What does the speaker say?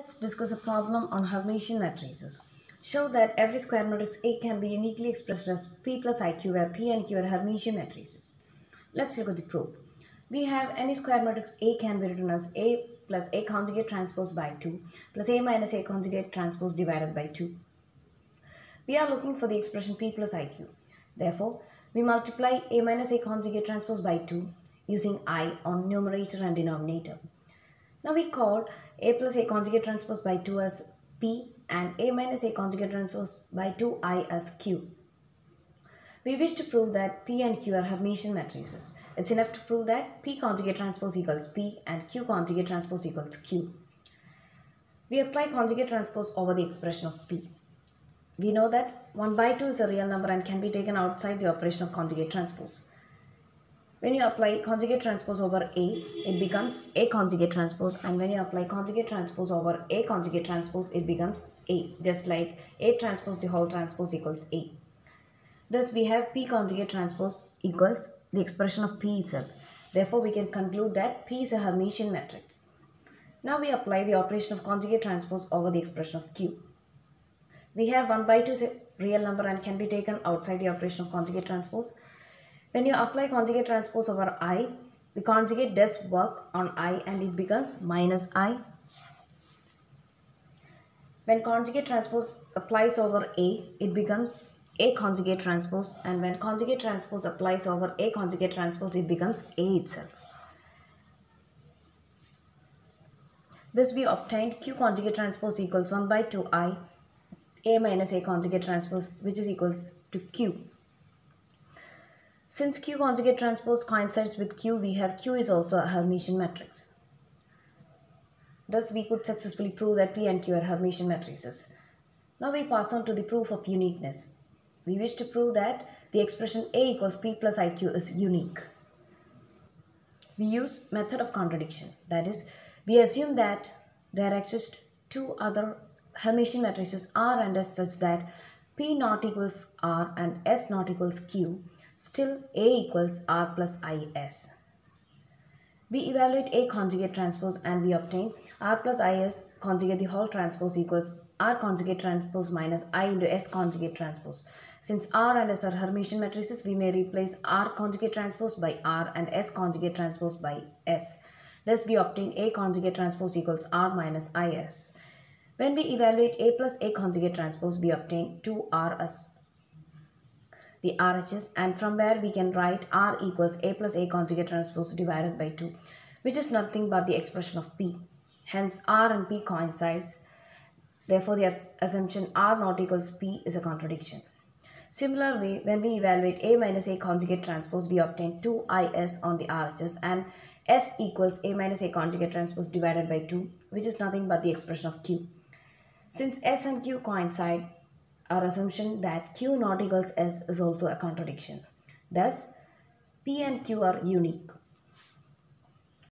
Let's discuss a problem on Hermitian matrices. Show that every square matrix A can be uniquely expressed as P plus IQ where P and Q are Hermitian matrices. Let's look at the proof. We have any square matrix A can be written as A plus A conjugate transpose by 2 plus A minus A conjugate transpose divided by 2. We are looking for the expression P plus IQ. Therefore, we multiply A minus A conjugate transpose by 2 using I on numerator and denominator. Now we call A plus A conjugate transpose by 2 as P and A minus A conjugate transpose by 2I as Q. We wish to prove that P and Q are Hermitian matrices. It's enough to prove that P conjugate transpose equals P and Q conjugate transpose equals Q. We apply conjugate transpose over the expression of P. We know that 1 by 2 is a real number and can be taken outside the operation of conjugate transpose. When you apply conjugate transpose over A, it becomes A conjugate transpose, and when you apply conjugate transpose over A conjugate transpose, it becomes A, just like A transpose the whole transpose equals A. Thus, we have P conjugate transpose equals the expression of P itself. Therefore, we can conclude that P is a Hermitian matrix. Now, we apply the operation of conjugate transpose over the expression of Q. We have 1 by 2 is a real number and can be taken outside the operation of conjugate transpose. When you apply conjugate transpose over I, the conjugate does work on I and it becomes minus I. When conjugate transpose applies over A, it becomes A conjugate transpose, and when conjugate transpose applies over A conjugate transpose, it becomes A itself. Thus we obtained Q conjugate transpose equals 1 by 2I A minus A conjugate transpose, which is equals to Q. Since Q conjugate transpose coincides with Q, we have Q is also a Hermitian matrix. Thus, we could successfully prove that P and Q are Hermitian matrices. Now we pass on to the proof of uniqueness. We wish to prove that the expression A equals P plus IQ is unique. We use method of contradiction. That is, we assume that there exist two other Hermitian matrices R and S such that P not equals R and S not equals Q. Still, A equals R plus IS. We evaluate A conjugate transpose and we obtain R plus IS conjugate the whole transpose equals R conjugate transpose minus I into S conjugate transpose. Since R and S are Hermitian matrices, we may replace R conjugate transpose by R and S conjugate transpose by S. Thus, we obtain A conjugate transpose equals R minus IS. When we evaluate A plus A conjugate transpose, we obtain 2RS. The RHS, and from where we can write R equals A plus A conjugate transpose divided by 2, which is nothing but the expression of P. Hence, R and P coincides. Therefore, the assumption R not equals P is a contradiction. Similarly, when we evaluate A minus A conjugate transpose, we obtain 2IS on the RHS and S equals A minus A conjugate transpose divided by 2, which is nothing but the expression of Q. Since S and Q coincide, our assumption that Q not equals S is also a contradiction. Thus, P and Q are unique.